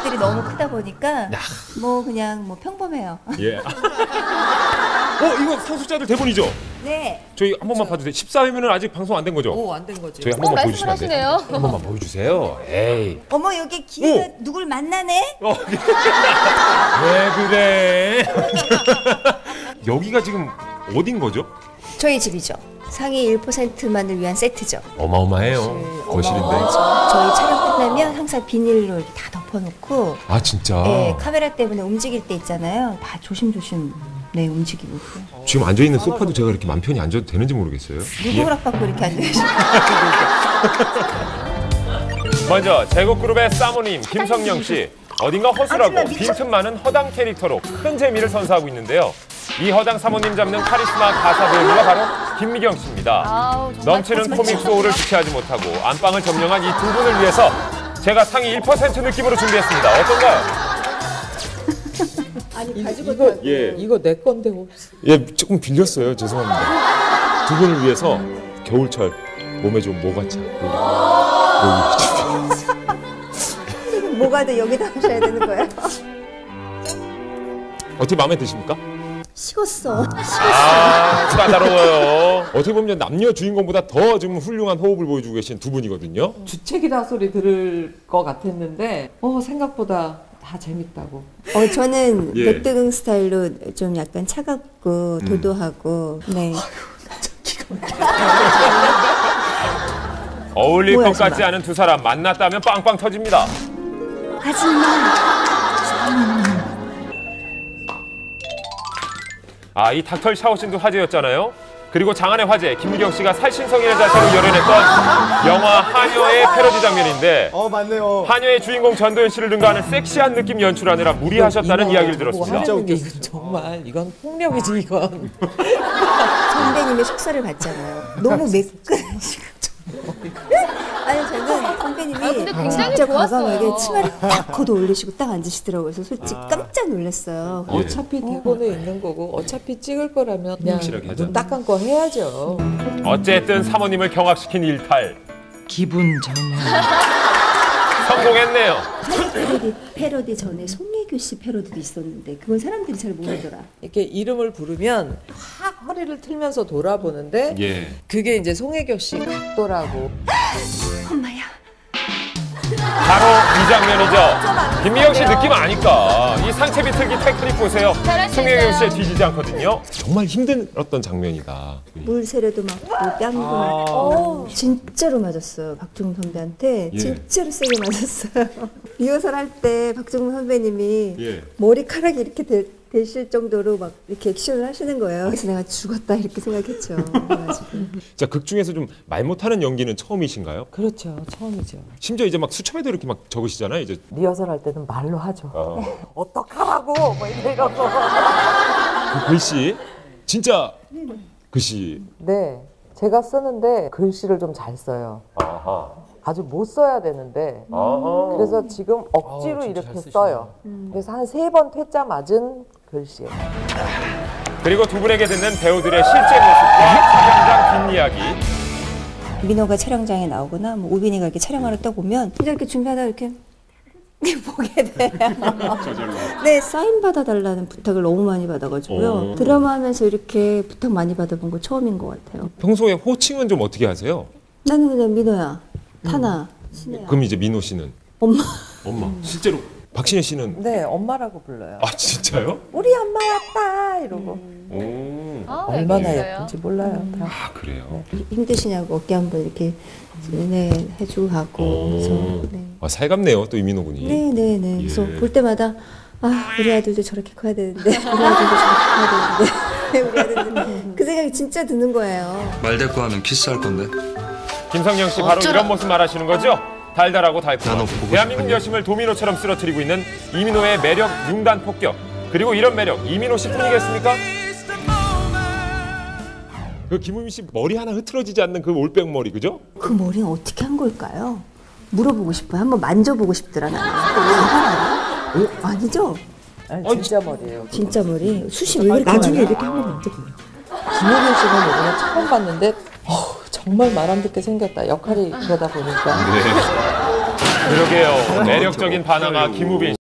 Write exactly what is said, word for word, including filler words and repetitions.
가족들이 너무 크다 보니까 뭐 그냥 뭐 평범해요. 예. 어, 이거 상속자들 대본이죠? 네. 저희 한 번만 봐주세요. 십사 회면은 아직 방송 안 된 거죠? 오, 안 된 거죠. 저희 한 번만 어, 보여주시면 안 돼요? 한 번만 보여주세요. 에이. 어머 여기 기회가 누굴 만나네? 어, 왜 그래? 여기가 지금 어딘 거죠? 저희 집이죠. 상위 일 퍼센트만을 위한 세트죠. 어마어마해요. 거실인데. 어마어마하죠. 저희 촬영 끝나면 항상 비닐로 이렇게 다 덮어놓고 아 진짜? 네, 카메라 때문에 움직일 때 있잖아요. 다 조심조심 네 움직이고. 지금 앉아있는 소파도 제가 이렇게 맘 편히 앉아도 되는지 모르겠어요. 누구 허락받고 이렇게 앉아계시나요? 먼저 제국그룹의 사모님 김성령 씨. 어딘가 허술하고 빈틈 많은 허당 캐릭터로 큰 재미를 선사하고 있는데요. 이 허당 사모님 잡는 카리스마 가사 배우가 바로 김미경 씨입니다. 아우, 넘치는 코믹 소울을 주체하지 못하고 안방을 점령한 이 두 분을 위해서 제가 상위 일 퍼센트 느낌으로 준비했습니다. 어떤가요? 아니 가지고 이거 예. 이거 내 건데 없어. 예, 조금 빌렸어요. 죄송합니다. 두 분을 위해서 겨울철 몸에 좋은 모가차 여기 준비. 뭐가도 여기다 하셔야 되는 거예요? 어떻게 마음에 드십니까? 식었어. 아, 까다로워요. 어떻게 보면 남녀 주인공보다 더 좀 훌륭한 호흡을 보여주고 계신 두 분이거든요. 주책이다 소리 들을 것 같았는데 어 생각보다 다 재밌다고. 어 저는 예. 백등응 스타일로 좀 약간 차갑고 도도하고 음. 네. 어울릴 뭐야, 것 같지 정말. 않은 두 사람 만났다면 빵빵 터집니다. 하지마. 아, 이 닥털 샤워씬도 화제였잖아요. 그리고 장안의 화제 김미경 씨가 살신성인의 자세로 열연했던 영화 하녀의 패러디 장면인데 어 맞네요. 하녀의 주인공 전도연 씨를 능가하는 섹시한 느낌 연출하느라 무리하셨다는 이야기를 들었습니다. 진짜 웃겨. 이건 정말 이건 폭력이지 이건. 선배님의 식사를 봤잖아요. 너무 매끈하시고. 아니 저는 선배님이 아, 근데 굉장히 진짜 좋았어요. 과감하게 치마를 딱 걷어 올리시고 딱 앉으시더라고요. 그래서 솔직히 깜짝 놀랐어요. 예. 어차피 대본에 있는 거고 어차피 찍을 거라면 그냥 확실하게 하자. 눈 딱 감고 해야죠. 어쨌든 사모님을 경악시킨 일탈 기분 전환. 성공했네요. 패러디, 패러디 전에 송혜교 씨 패러디도 있었는데 그건 사람들이 잘 모르더라. 이렇게 이름을 부르면 확 허리를 틀면서 돌아보는데 예. 그게 이제 송혜교 씨 각도라고. 엄마야. 바로 이 장면이죠. 김미경 씨 느낌 아니까 이 상체 비틀기 테크닉 보세요. 잘할 수 송혜교 있어요. 씨의 뒤지지 않거든요. 정말 힘들었던 장면이다. 물 세례도 맞고 뺨도 맞고 진짜로 맞았어요. 박중훈 선배한테 예. 진짜로 세게 맞았어요. 리허설 할 때 박중훈 선배님이 예. 머리카락이 이렇게 되, 되실 정도로 막 이렇게 액션을 하시는 거예요. 그래서 내가 죽었다 이렇게 생각했죠. 그래가지고. 자, 극 중에서 좀 말 못하는 연기는 처음이신가요? 그렇죠. 처음이죠. 심지어 이제 막 수첩에도 이렇게 막 적으시잖아요. 이제 리허설 할 때는 말로 하죠. 어. 어떡하라고 뭐 이러고. 그 글씨 진짜 글씨. 네. 제가 쓰는데 글씨를 좀 잘 써요. 아하. 아주 못 써야 되는데 아하. 그래서 지금 억지로 이렇게 써요. 그래서 한 세 번 퇴짜 맞은 글씨예요. 그리고 두 분에게 듣는 배우들의 실제 모습과 촬영장 뒷이야기. 민호가 촬영장에 나오거나 뭐 우빈이가 이렇게 촬영하러 떠보면 진짜 이렇게 준비하다 이렇게 보게 돼요. 네, 사인 받아달라는 부탁을 너무 많이 받아가지고요. 오. 드라마 하면서 이렇게 부탁 많이 받아본 거 처음인 것 같아요. 평소에 호칭은 좀 어떻게 하세요? 나는 그냥 민호야, 타나, 신혜야. 그럼 이제 민호 씨는? 엄마. 엄마. 실제로 박신혜 씨는? 네, 엄마라고 불러요. 아, 진짜요? 우리 엄마 왔다 이러고. 오. 아, 얼마나 알겠어요. 예쁜지 몰라요. 다. 아, 그래요? 힘드시냐고 어깨 한번 이렇게 네, 해주고 가고 그래서 네. 아, 살갑네요, 또 이민호 군이. 네, 네, 네. 예. 그래서 볼 때마다 아, 우리 아들도 저렇게 커야 되는데, 우리 아들도 저렇게 커야 되는데, 우리 아들도 그 생각이 진짜 드는 거예요. 말 대꾸 하면 키스할 건데. 김성령 씨 바로 이런 모습 말하시는 거죠? 달달하고 나너 달콤하고 보고 대한민국 싶었냐? 여심을 도미노처럼 쓰러뜨리고 있는 이민호의 매력 융단 폭격. 그리고 이런 매력 이민호 씨뿐이겠습니까? 그 김우민 씨 머리 하나 흐트러지지 않는 그 올백 머리, 그죠? 그 머리는 어떻게 한 걸까요? 물어보고 싶어요. 한번 만져보고 싶더라 나는. 하나? 어? 아니죠? 아니, 진짜 머리예요. 진짜 머리. 숱이 왜 이렇게 나중에 많아? 이렇게 한번 만져보요. 김우빈 씨는 이번에 처음 봤는데 어우, 정말 말 안 듣게 생겼다. 역할이 그러다 보니까. 네. 그러게요. 매력적인 바나나 김우빈 씨.